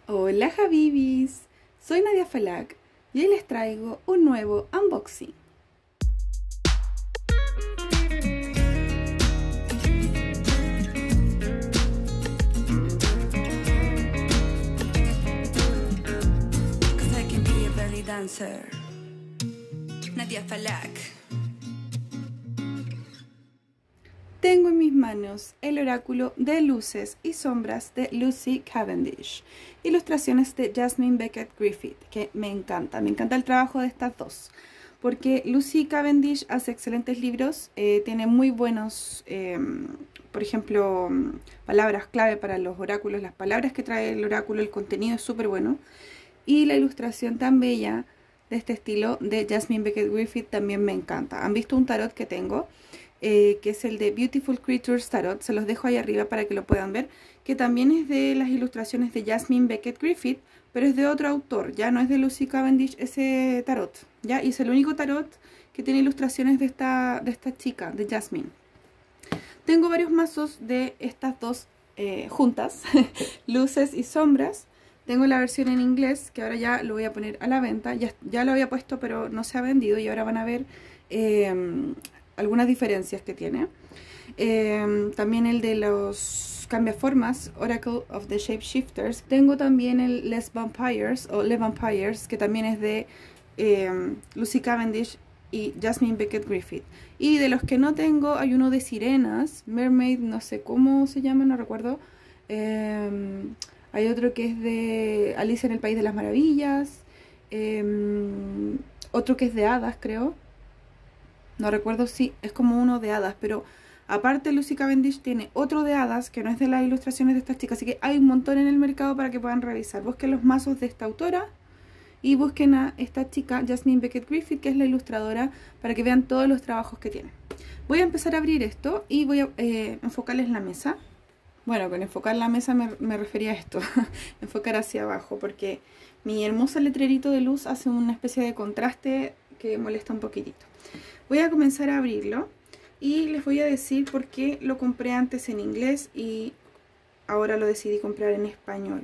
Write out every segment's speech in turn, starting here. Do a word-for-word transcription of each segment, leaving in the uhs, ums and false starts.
Hola Habibis, soy Nadia Falak y hoy les traigo un nuevo unboxing. Dancer. Nadia Falak. Tengo en mis manos el oráculo de luces y sombras de Lucy Cavendish, ilustraciones de Jasmine Beckett Griffith, que me encanta, me encanta el trabajo de estas dos, porque Lucy Cavendish hace excelentes libros, eh, tiene muy buenos, eh, por ejemplo, palabras clave para los oráculos, las palabras que trae el oráculo, el contenido es súper bueno. Y la ilustración tan bella de este estilo de Jasmine Beckett Griffith también me encanta. ¿Han visto un tarot que tengo? Eh, que es el de Beautiful Creatures Tarot. Se los dejo ahí arriba para que lo puedan ver. Que también es de las ilustraciones de Jasmine Beckett Griffith, pero es de otro autor. Ya no es de Lucy Cavendish ese tarot. ¿Ya? Y es el único tarot que tiene ilustraciones de esta, de esta chica, de Jasmine. Tengo varios mazos de estas dos eh, juntas. Luces y sombras. Tengo la versión en inglés, que ahora ya lo voy a poner a la venta. Ya, ya lo había puesto, pero no se ha vendido. Y ahora van a ver eh, algunas diferencias que tiene. Eh, también el de los cambiaformas, Oracle of the Shapeshifters. Tengo también el Les Vampires, o Les Vampires, que también es de eh, Lucy Cavendish y Jasmine Beckett Griffith. Y de los que no tengo, hay uno de sirenas, Mermaid, no sé cómo se llama, no recuerdo. Eh... Hay otro que es de Alicia en el País de las Maravillas. Eh, otro que es de hadas, creo. No recuerdo si es como uno de hadas. Pero aparte Lucy Cavendish tiene otro de hadas que no es de las ilustraciones de estas chicas. Así que hay un montón en el mercado para que puedan revisar. Busquen los mazos de esta autora. Y busquen a esta chica, Jasmine Beckett Griffith, que es la ilustradora, para que vean todos los trabajos que tiene. Voy a empezar a abrir esto y voy a eh, enfocarles la mesa. Bueno, con enfocar la mesa me, me refería a esto, enfocar hacia abajo, porque mi hermoso letrerito de luz hace una especie de contraste que molesta un poquitito. Voy a comenzar a abrirlo y les voy a decir por qué lo compré antes en inglés y ahora lo decidí comprar en español.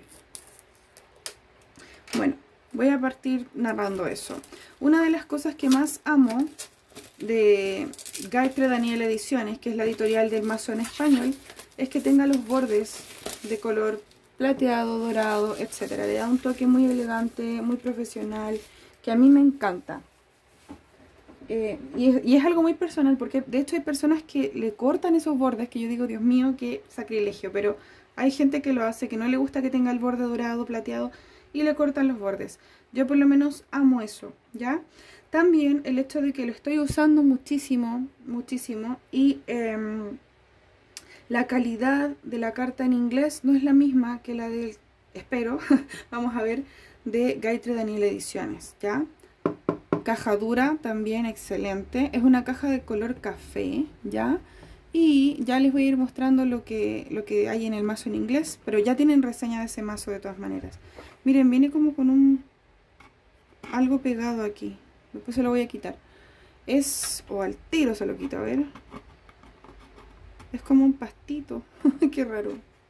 Bueno, voy a partir narrando eso. Una de las cosas que más amo de Gayatri Daniel Ediciones, que es la editorial del mazo en español, es que tenga los bordes de color plateado, dorado, etcétera. Le da un toque muy elegante, muy profesional, que a mí me encanta. Eh, y, es, y es algo muy personal, porque de hecho hay personas que le cortan esos bordes, que yo digo, Dios mío, qué sacrilegio. Pero hay gente que lo hace, que no le gusta que tenga el borde dorado, plateado, y le cortan los bordes. Yo por lo menos amo eso, ¿ya? También el hecho de que lo estoy usando muchísimo, muchísimo, y... Eh, la calidad de la carta en inglés no es la misma que la del, espero, vamos a ver, de Gayatri Daniel Ediciones, ¿ya? Caja dura, también excelente. Es una caja de color café, ¿ya? Y ya les voy a ir mostrando lo que, lo que hay en el mazo en inglés, pero ya tienen reseña de ese mazo de todas maneras. Miren, viene como con un... algo pegado aquí. Después se lo voy a quitar. Es... o al tiro se lo quito, a ver... Es como un pastito. Qué raro.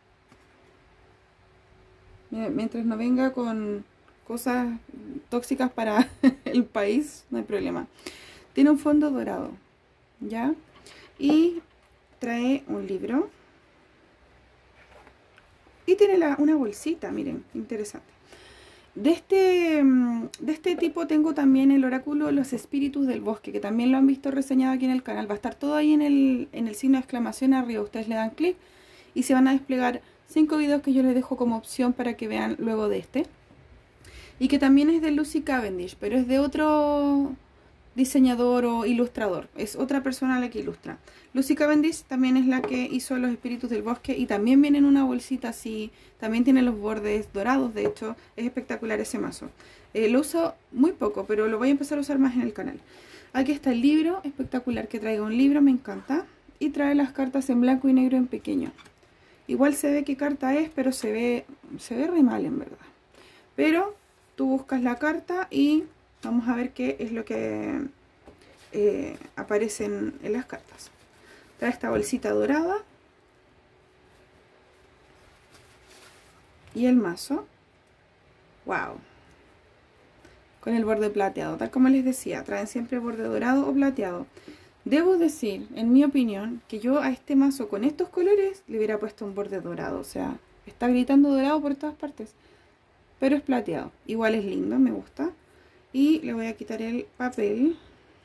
Mientras no venga con cosas tóxicas para el país, no hay problema. Tiene un fondo dorado, ¿ya? Y trae un libro. Y tiene la, una bolsita, miren, interesante. De este, de este tipo tengo también el oráculo Los Espíritus del Bosque, que también lo han visto reseñado aquí en el canal. Va a estar todo ahí en el, en el signo de exclamación arriba. Ustedes le dan clic y se van a desplegar cinco videos que yo les dejo como opción para que vean luego de este. Y que también es de Lucy Cavendish, pero es de otro diseñador o ilustrador. Es otra persona la que ilustra. Lucy Cavendish también es la que hizo Los Espíritus del Bosque y también viene en una bolsita así. También tiene los bordes dorados, de hecho es espectacular ese mazo. Eh, lo uso muy poco, pero lo voy a empezar a usar más en el canal. Aquí está el libro, espectacular que traiga un libro, me encanta. Y trae las cartas en blanco y negro en pequeño. Igual se ve qué carta es, pero se ve, se ve re mal en verdad. Pero tú buscas la carta y vamos a ver qué es lo que eh, aparece en, en las cartas. Trae esta bolsita dorada. Y el mazo. Wow. Con el borde plateado, tal como les decía, traen siempre borde dorado o plateado. Debo decir, en mi opinión, que yo a este mazo con estos colores le hubiera puesto un borde dorado. O sea, está gritando dorado por todas partes, pero es plateado. Igual es lindo, me gusta. Y le voy a quitar el papel.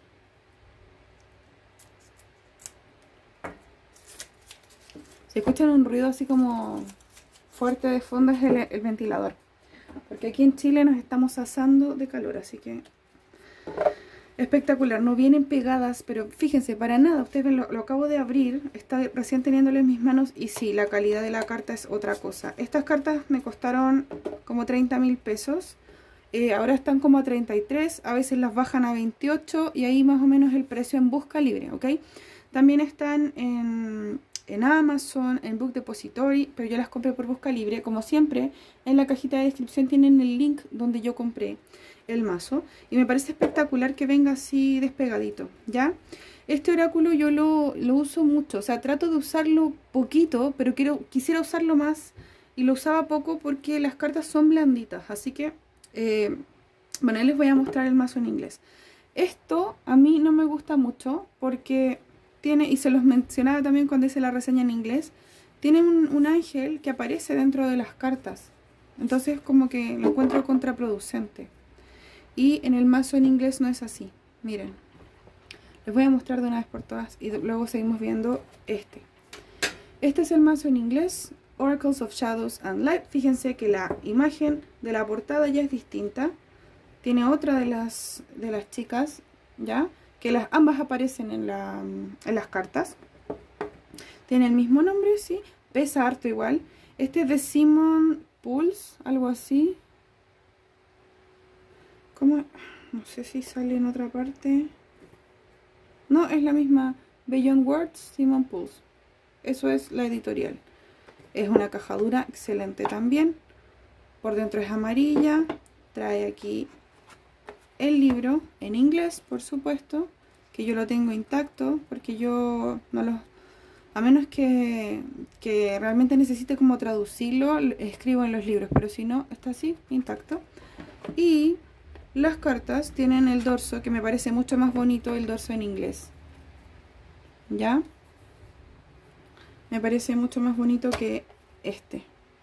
Si escuchan un ruido así como fuerte de fondo, es el, el ventilador. Porque aquí en Chile nos estamos asando de calor, así que espectacular. No vienen pegadas, pero fíjense, para nada. Ustedes ven, lo, lo acabo de abrir, está recién teniéndolo en mis manos y sí, la calidad de la carta es otra cosa. Estas cartas me costaron como treinta mil pesos. Eh, ahora están como a treinta y tres, a veces las bajan a veintiocho y ahí más o menos el precio en busca libre, ¿ok? También están en... en Amazon, en Book Depository, pero yo las compré por busca libre. Como siempre, en la cajita de descripción tienen el link donde yo compré el mazo. Y me parece espectacular que venga así despegadito, ¿ya? Este oráculo yo lo, lo uso mucho, o sea, trato de usarlo poquito, pero quiero, quisiera usarlo más. Y lo usaba poco porque las cartas son blanditas, así que... Eh, bueno, ahí les voy a mostrar el mazo en inglés. Esto a mí no me gusta mucho porque... tiene, y se los mencionaba también cuando hice la reseña en inglés, tiene un, un ángel que aparece dentro de las cartas. Entonces como que lo encuentro contraproducente. Y en el mazo en inglés no es así. Miren. Les voy a mostrar de una vez por todas y luego seguimos viendo este. Este es el mazo en inglés, Oracles of Shadows and Light. Fíjense que la imagen de la portada ya es distinta. Tiene otra de las, de las chicas, ¿ya? Que las ambas aparecen en, la, en las cartas. Tiene el mismo nombre, sí. Pesa harto igual. Este es de Simon Pulse, algo así. ¿Cómo? No sé si sale en otra parte. No, es la misma. Beyond Words, Simon Pulse. Eso es la editorial. Es una caja dura, excelente también. Por dentro es amarilla. Trae aquí... el libro en inglés, por supuesto, que yo lo tengo intacto, porque yo no lo... A menos que, que realmente necesite como traducirlo, escribo en los libros, pero si no, está así, intacto. Y las cartas tienen el dorso, que me parece mucho más bonito el dorso en inglés. ¿Ya? Me parece mucho más bonito que este.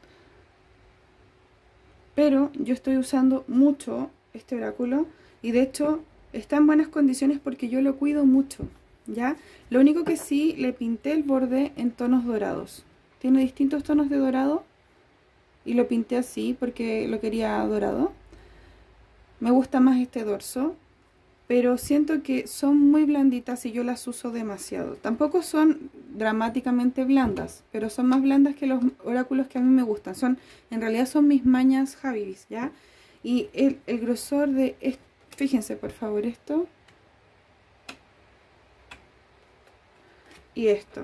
Pero yo estoy usando mucho este oráculo. Y de hecho está en buenas condiciones porque yo lo cuido mucho, ¿ya? Lo único que sí, le pinté el borde en tonos dorados. Tiene distintos tonos de dorado y lo pinté así porque lo quería dorado. Me gusta más este dorso, pero siento que son muy blanditas y yo las uso demasiado. Tampoco son dramáticamente blandas, pero son más blandas que los oráculos que a mí me gustan. Son, en realidad son mis mañas Javis, ¿ya? Y el, el grosor de este... Fíjense por favor esto y esto.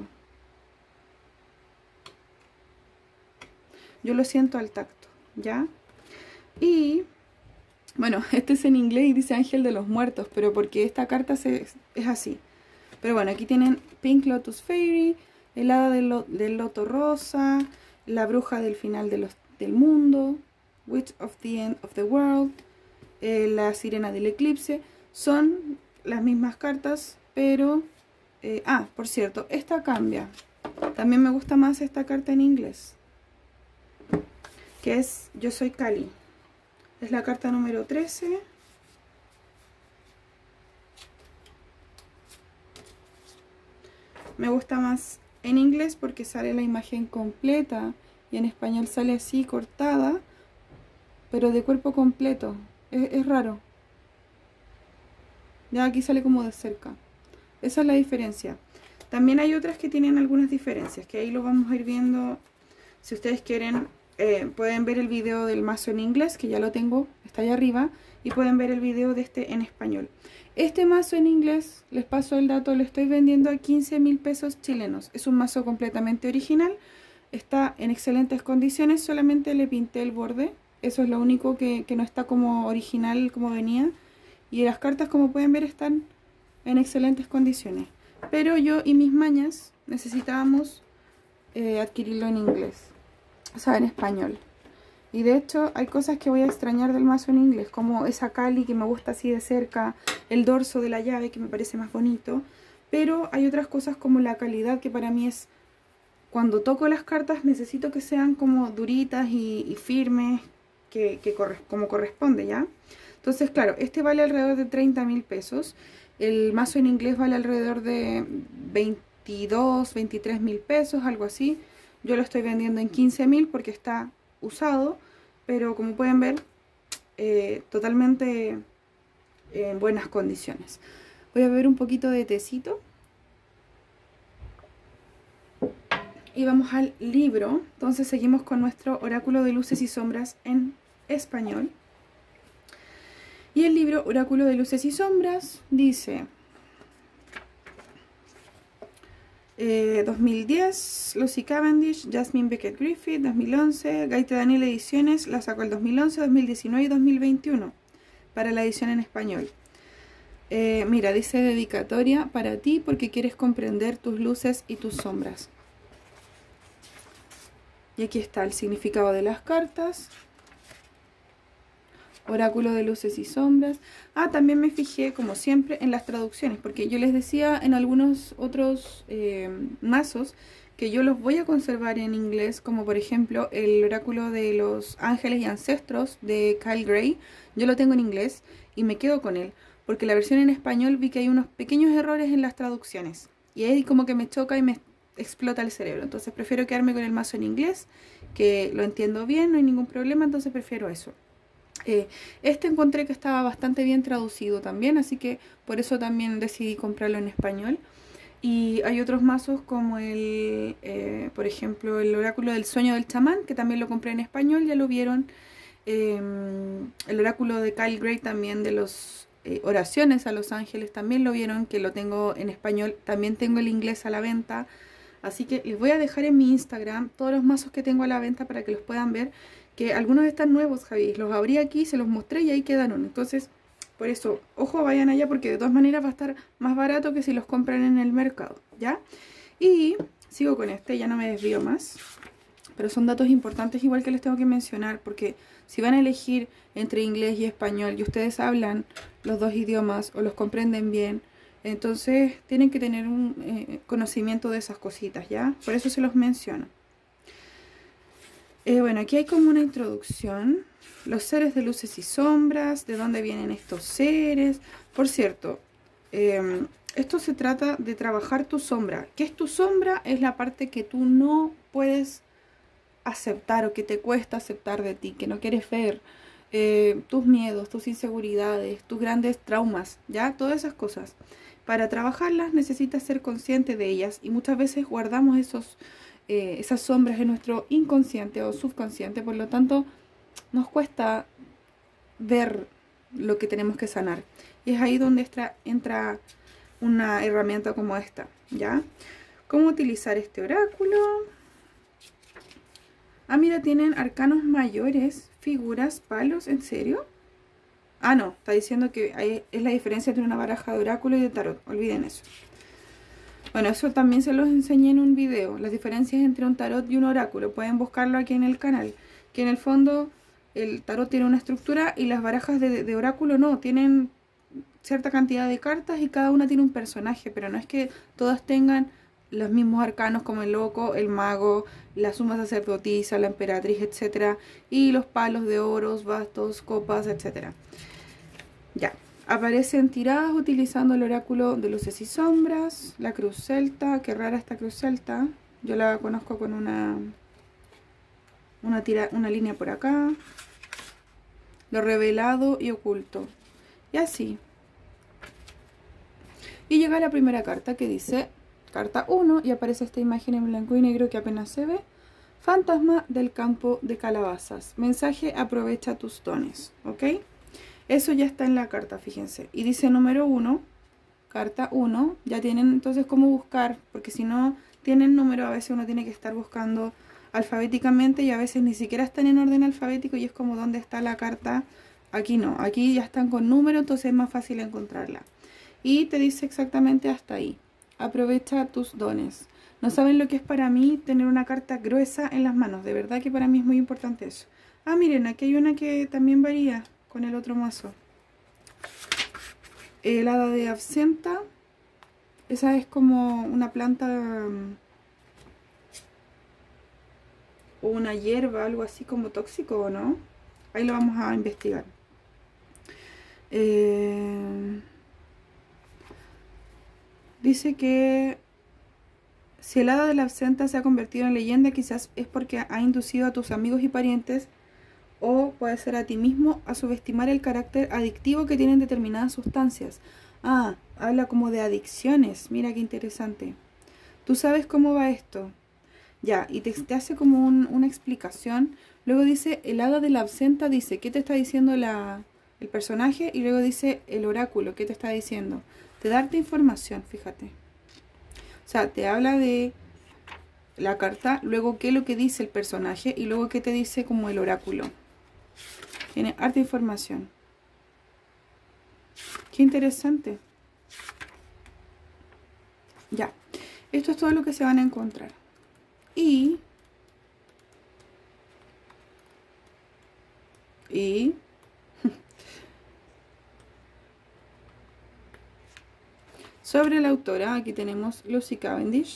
Yo lo siento al tacto, ¿ya? Y bueno, este es en inglés y dice Ángel de los Muertos, pero porque esta carta se, es así. Pero bueno, aquí tienen Pink Lotus Fairy, el hada del, lo, del loto rosa, la bruja del final de los, del mundo, Witch of the End of the World, Eh, la sirena del eclipse. Son las mismas cartas, pero eh, ah, por cierto, esta cambia. También me gusta más esta carta en inglés, que es Yo soy Kali. Es la carta número trece. Me gusta más en inglés porque sale la imagen completa y en español sale así cortada, pero de cuerpo completo. Es, es raro. Ya aquí sale como de cerca. Esa es la diferencia. También hay otras que tienen algunas diferencias, que ahí lo vamos a ir viendo. Si ustedes quieren, eh, pueden ver el video del mazo en inglés, que ya lo tengo, está allá arriba. Y pueden ver el video de este en español. Este mazo en inglés, les paso el dato, lo estoy vendiendo a quince mil pesos chilenos. Es un mazo completamente original. Está en excelentes condiciones, solamente le pinté el borde. Eso es lo único que, que no está como original como venía. Y las cartas, como pueden ver, están en excelentes condiciones. Pero yo y mis mañas necesitábamos eh, adquirirlo en inglés. O sea, en español. Y de hecho hay cosas que voy a extrañar del mazo en inglés, como esa Cali que me gusta así de cerca, el dorso de la llave que me parece más bonito. Pero hay otras cosas como la calidad que para mí es, cuando toco las cartas necesito que sean como duritas y, y firmes, que, que corre, como corresponde, ¿ya? Entonces, claro, este vale alrededor de treinta mil pesos. El mazo en inglés vale alrededor de veintidós, veintitrés mil pesos, algo así. Yo lo estoy vendiendo en quince mil porque está usado, pero como pueden ver, eh, totalmente en buenas condiciones. Voy a beber un poquito de tecito. Y vamos al libro. Entonces seguimos con nuestro oráculo de luces y sombras en español. Y el libro Oráculo de Luces y Sombras dice... Eh, dos mil diez, Lucy Cavendish, Jasmine Beckett Griffith, dos mil once, Gaite Daniel Ediciones, la sacó el dos mil once, dos mil diecinueve y dos mil veintiuno para la edición en español. Eh, mira, dice dedicatoria para ti porque quieres comprender tus luces y tus sombras. Y aquí está el significado de las cartas. Oráculo de luces y sombras. Ah, también me fijé, como siempre, en las traducciones, porque yo les decía en algunos otros eh, mazos que yo los voy a conservar en inglés, como por ejemplo el oráculo de los ángeles y ancestros de Kyle Gray. Yo lo tengo en inglés y me quedo con él, porque la versión en español vi que hay unos pequeños errores en las traducciones y ahí como que me choca y me explota el cerebro. Entonces prefiero quedarme con el mazo en inglés, que lo entiendo bien, no hay ningún problema, entonces prefiero eso. Eh, este encontré que estaba bastante bien traducido también, así que por eso también decidí comprarlo en español. Y hay otros mazos como el, eh, por ejemplo, el oráculo del sueño del chamán, que también lo compré en español, ya lo vieron. Eh, el oráculo de Kyle Gray también de los eh, oraciones a los ángeles, también lo vieron, que lo tengo en español. También tengo el inglés a la venta, así que les voy a dejar en mi Instagram todos los mazos que tengo a la venta para que los puedan ver. Que algunos están nuevos, Javi, los abrí aquí, se los mostré y ahí quedaron. Entonces, por eso, ojo, vayan allá porque de todas maneras va a estar más barato que si los compran en el mercado, ¿ya? Y sigo con este, ya no me desvío más. Pero son datos importantes igual que les tengo que mencionar, porque si van a elegir entre inglés y español y ustedes hablan los dos idiomas o los comprenden bien, entonces tienen que tener un eh, conocimiento de esas cositas, ¿ya? Por eso se los menciono. Eh, bueno, aquí hay como una introducción. Los seres de luces y sombras, de dónde vienen estos seres. Por cierto, eh, esto se trata de trabajar tu sombra. ¿Qué es tu sombra? Es la parte que tú no puedes aceptar o que te cuesta aceptar de ti, que no quieres ver. Eh, tus miedos, tus inseguridades, tus grandes traumas, ¿ya? Todas esas cosas. Para trabajarlas necesitas ser consciente de ellas y muchas veces guardamos esos... Eh, esas sombras en nuestro inconsciente o subconsciente, por lo tanto nos cuesta ver lo que tenemos que sanar, y es ahí donde entra, entra una herramienta como esta, ¿ya? ¿Cómo utilizar este oráculo? Ah, mira, tienen arcanos mayores, figuras, palos, ¿en serio? Ah, no, está diciendo que hay, es la diferencia entre una baraja de oráculo y de tarot, olviden eso. Bueno, eso también se los enseñé en un video, las diferencias entre un tarot y un oráculo. Pueden buscarlo aquí en el canal, que en el fondo el tarot tiene una estructura y las barajas de, de oráculo no, tienen cierta cantidad de cartas y cada una tiene un personaje, pero no es que todas tengan los mismos arcanos como el loco, el mago, la suma sacerdotisa, la emperatriz, etcétera, y los palos de oros, bastos, copas, etcétera. Ya. Aparecen tiradas utilizando el oráculo de luces y sombras, la cruz celta, qué rara esta cruz celta, yo la conozco con una, una, tira, una línea por acá, lo revelado y oculto, y así. Y llega la primera carta que dice, carta uno, y aparece esta imagen en blanco y negro que apenas se ve, fantasma del campo de calabazas, mensaje, aprovecha tus dones, ¿ok? Eso ya está en la carta, fíjense. Y dice número uno, carta uno. Ya tienen entonces cómo buscar, porque si no tienen número, a veces uno tiene que estar buscando alfabéticamente y a veces ni siquiera están en orden alfabético y es como dónde está la carta. Aquí no, aquí ya están con número, entonces es más fácil encontrarla. Y te dice exactamente hasta ahí. Aprovecha tus dones. No saben lo que es para mí tener una carta gruesa en las manos. De verdad que para mí es muy importante eso. Ah, miren, aquí hay una que también varía con el otro mazo. El hada de absenta. Esa es como una planta um, o una hierba, algo así como tóxico, ¿o no? Ahí lo vamos a investigar. Eh, dice que si el hada de la absenta se ha convertido en leyenda, quizás es porque ha inducido a tus amigos y parientes, o puede ser a ti mismo, a subestimar el carácter adictivo que tienen determinadas sustancias. Ah, habla como de adicciones. Mira qué interesante. ¿Tú sabes cómo va esto? Ya, y te, te hace como un, una explicación. Luego dice, el hada de la absenta dice, ¿qué te está diciendo la, el personaje? Y luego dice, el oráculo, ¿qué te está diciendo? Te darte información, fíjate. O sea, te habla de la carta, luego qué es lo que dice el personaje y luego qué te dice como el oráculo. Tiene harta información. Qué interesante. Ya, esto es todo lo que se van a encontrar. Y... Y... sobre la autora, aquí tenemos Lucy Cavendish.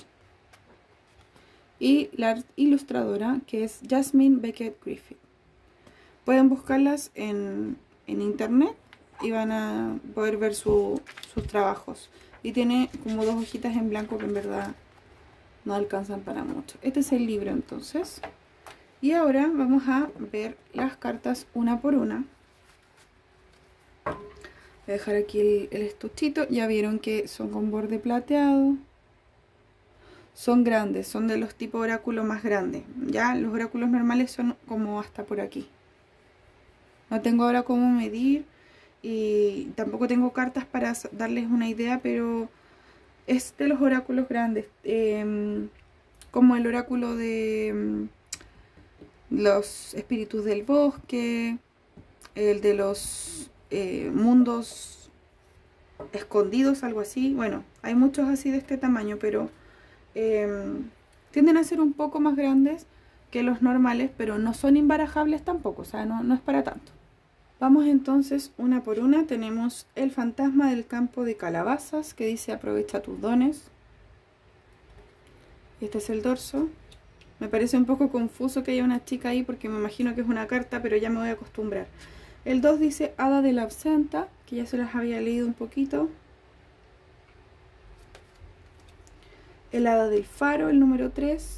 Y la ilustradora, que es Jasmine Beckett Griffith. Pueden buscarlas en, en internet y van a poder ver su, sus trabajos. Y tiene como dos hojitas en blanco que en verdad no alcanzan para mucho. Este es el libro entonces. Y ahora vamos a ver las cartas una por una. Voy a dejar aquí el, el estuchito. Ya vieron que son con borde plateado. Son grandes, son de los tipos oráculo más grandes. Ya los oráculos normales son como hasta por aquí. No tengo ahora cómo medir y tampoco tengo cartas para darles una idea, pero es de los oráculos grandes. Eh, como el oráculo de los espíritus del bosque, el de los eh, mundos escondidos, algo así. Bueno, hay muchos así de este tamaño, pero eh, tienden a ser un poco más grandes que los normales, pero no son imbarajables tampoco, o sea, no, no es para tanto. Vamos entonces una por una. Tenemos el fantasma del campo de calabazas, que dice aprovecha tus dones. Este es el dorso. Me parece un poco confuso que haya una chica ahí porque me imagino que es una carta, pero ya me voy a acostumbrar. El dos dice hada de la absenta, que ya se las había leído un poquito. El hada del faro, el número tres.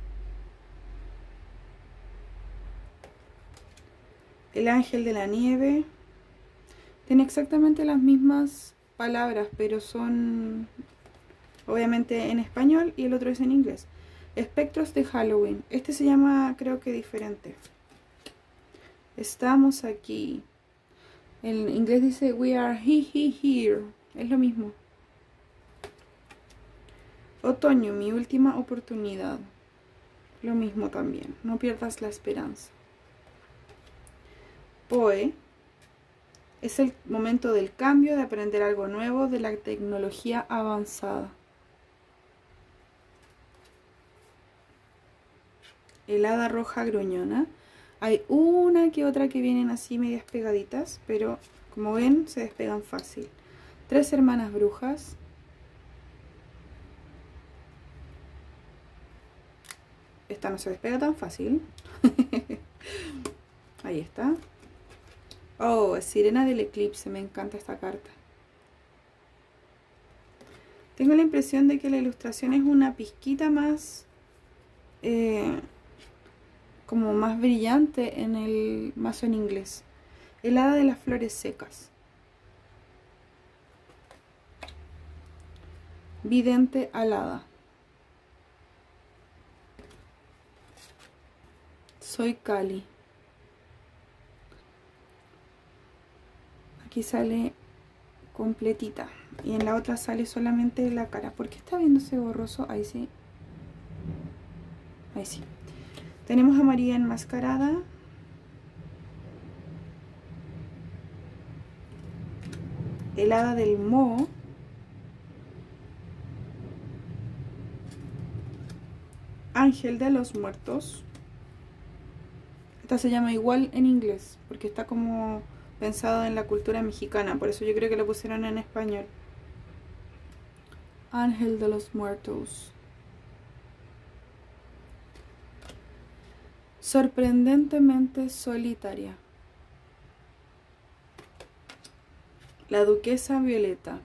El ángel de la nieve. Tiene exactamente las mismas palabras, pero son obviamente en español y el otro es en inglés. Espectros de Halloween. Este se llama, creo que diferente. Estamos aquí. En inglés dice we are he, he, here. Es lo mismo. Otoño, mi última oportunidad. Lo mismo también. No pierdas la esperanza. Poe. Es el momento del cambio, de aprender algo nuevo, de la tecnología avanzada. El hada roja gruñona. Hay una que otra que vienen así medias pegaditas, pero como ven se despegan fácil. Tres hermanas brujas. Esta no se despega tan fácil. Ahí está. Oh, Sirena del Eclipse. Me encanta esta carta. Tengo la impresión de que la ilustración es una pizquita más... Eh, como más brillante en el mazo en inglés. El hada de las flores secas. Vidente alada. Soy Cali. Aquí sale completita y en la otra sale solamente la cara. ¿Por qué está viéndose borroso? Ahí sí. Ahí sí. Tenemos a María enmascarada. El hada del moho. Ángel de los muertos. Esta se llama igual en inglés, porque está como pensado en la cultura mexicana, por eso yo creo que lo pusieron en español. Ángel de los Muertos. Sorprendentemente solitaria. La duquesa Violeta.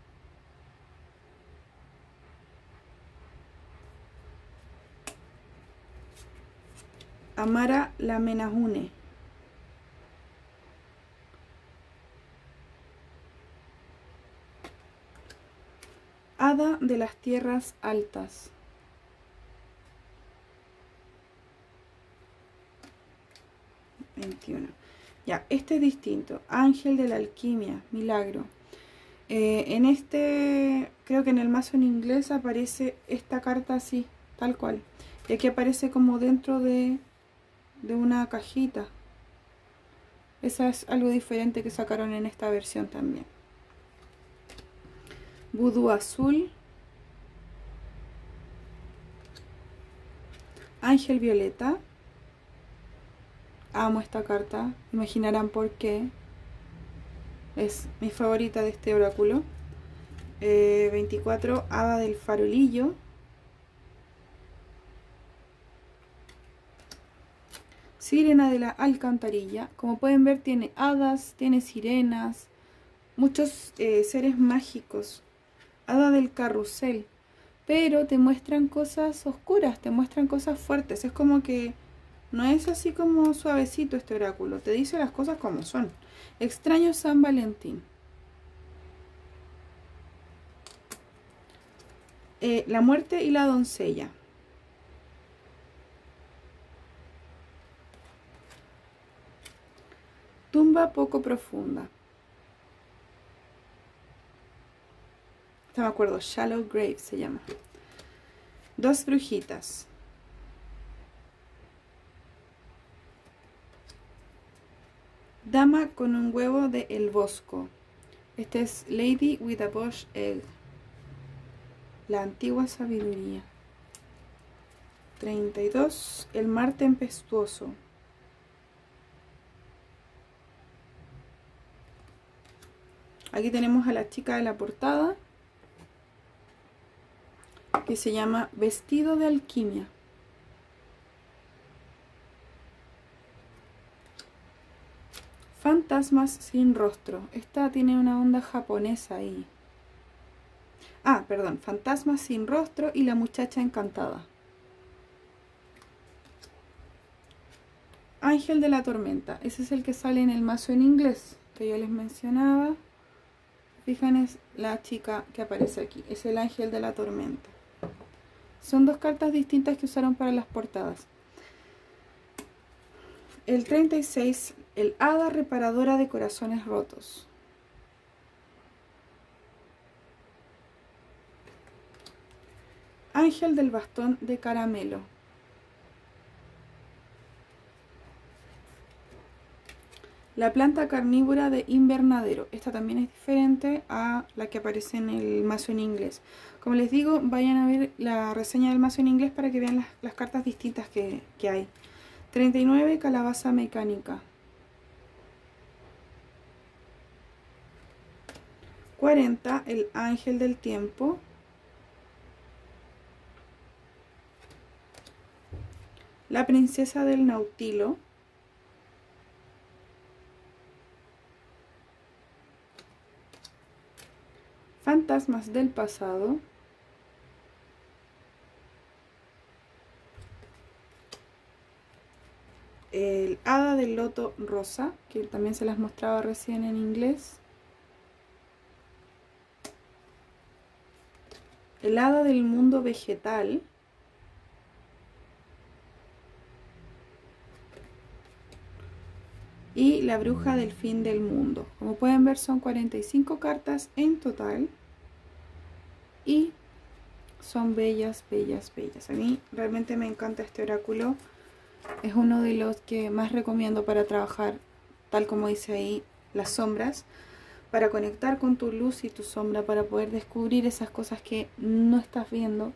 Amara la Menahune. Hada de las tierras altas. veintiuno. Ya, este es distinto. Ángel de la alquimia, milagro. Eh, en este, creo que en el mazo en inglés aparece esta carta así, tal cual. Y aquí aparece como dentro de, de una cajita. Esa es algo diferente que sacaron en esta versión también. Vudú azul. Ángel violeta. Amo esta carta, imaginarán por qué. Es mi favorita de este oráculo. eh, veinticuatro, Hada del farolillo. Sirena de la alcantarilla. Como pueden ver, tiene hadas, tiene sirenas, muchos eh, seres mágicos. Hada del carrusel. Pero te muestran cosas oscuras, te muestran cosas fuertes. Es como que no es así como suavecito este oráculo. Te dice las cosas como son. Extraño San Valentín. Eh, la muerte y la doncella. Tumba poco profunda. Esta me acuerdo. Shallow Grave se llama. Dos brujitas. Dama con un huevo de El Bosco. Este es Lady with a Bush Egg. La antigua sabiduría. treinta y dos. El mar tempestuoso. Aquí tenemos a la chica de la portada, que se llama Vestido de Alquimia. Fantasmas sin rostro. Esta tiene una onda japonesa ahí. Ah, perdón. Fantasmas sin rostro y la muchacha encantada. Ángel de la tormenta. Ese es el que sale en el mazo en inglés que yo les mencionaba. Fijan, es la chica que aparece aquí. Es el ángel de la tormenta. Son dos cartas distintas que usaron para las portadas. El treinta y seis, el hada reparadora de corazones rotos. Ángel del bastón de caramelo. La planta carnívora de invernadero. Esta también es diferente a la que aparece en el mazo en inglés. Como les digo, vayan a ver la reseña del mazo en inglés para que vean las, las cartas distintas que, que hay. treinta y nueve, calabaza mecánica. cuarenta, el ángel del tiempo. La princesa del nautilo. Fantasmas del pasado. El hada del loto rosa, que también se las mostraba recién en inglés. El hada del mundo vegetal. Y la bruja del fin del mundo. Como pueden ver, son cuarenta y cinco cartas en total. Y son bellas, bellas, bellas. A mí realmente me encanta este oráculo. Es uno de los que más recomiendo para trabajar, tal como dice ahí, las sombras. Para conectar con tu luz y tu sombra, para poder descubrir esas cosas que no estás viendo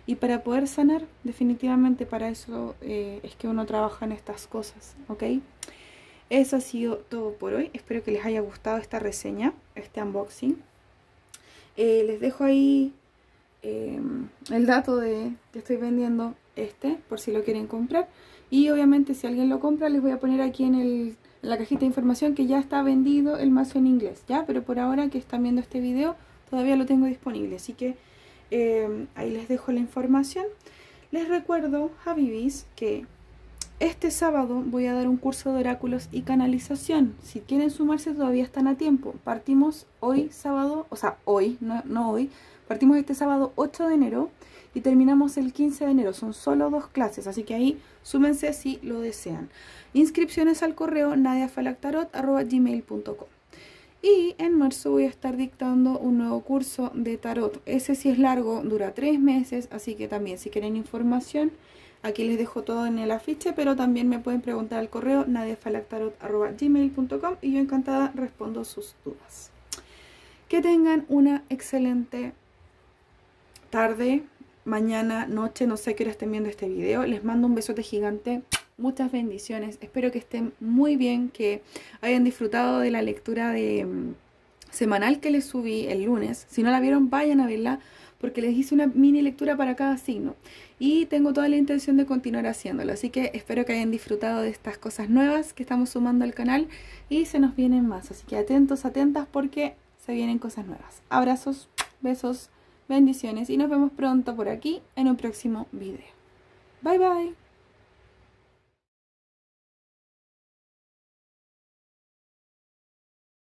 y para poder sanar. Definitivamente para eso eh, es que uno trabaja en estas cosas, ¿ok? Eso ha sido todo por hoy. Espero que les haya gustado esta reseña, este unboxing. Eh, les dejo ahí eh, el dato de que estoy vendiendo este, por si lo quieren comprar. Y obviamente si alguien lo compra, les voy a poner aquí en, el, en la cajita de información que ya está vendido el mazo en inglés, ¿ya? Pero por ahora que están viendo este video, todavía lo tengo disponible. Así que eh, ahí les dejo la información. Les recuerdo, Habibis, que este sábado voy a dar un curso de oráculos y canalización. Si quieren sumarse todavía están a tiempo. Partimos hoy sábado, o sea, hoy, no, no hoy. Partimos este sábado ocho de enero y terminamos el quince de enero. Son solo dos clases, así que ahí súmense si lo desean. Inscripciones al correo nadiafalaktarot arroba gmail punto com. Y en marzo voy a estar dictando un nuevo curso de tarot. Ese sí es largo, dura tres meses, así que también si quieren información, aquí les dejo todo en el afiche, pero también me pueden preguntar al correo nadiafalaktarot arroba gmail punto com y yo encantada respondo sus dudas. Que tengan una excelente tarde, mañana, noche, no sé qué hora estén viendo este video. Les mando un besote gigante, muchas bendiciones. Espero que estén muy bien, que hayan disfrutado de la lectura de um, semanal que les subí el lunes. Si no la vieron, vayan a verla, porque les hice una mini lectura para cada signo y tengo toda la intención de continuar haciéndolo, así que espero que hayan disfrutado de estas cosas nuevas que estamos sumando al canal y se nos vienen más, así que atentos, atentas, porque se vienen cosas nuevas. Abrazos, besos, bendiciones y nos vemos pronto por aquí en un próximo video. Bye bye.